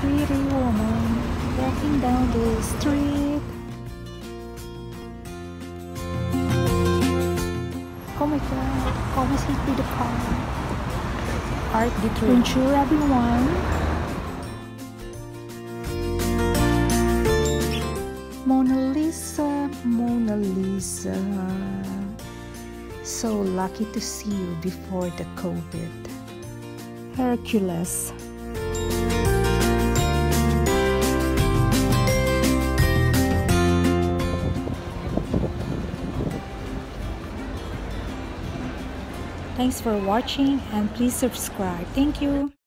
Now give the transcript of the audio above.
pretty woman walking down the street. Oh my god, almost hit with the car. Art Detroit. Bonjour everyone. Mona Lisa, Mona Lisa. So lucky to see you before the COVID. Hercules. Thanks for watching and please subscribe. Thank you.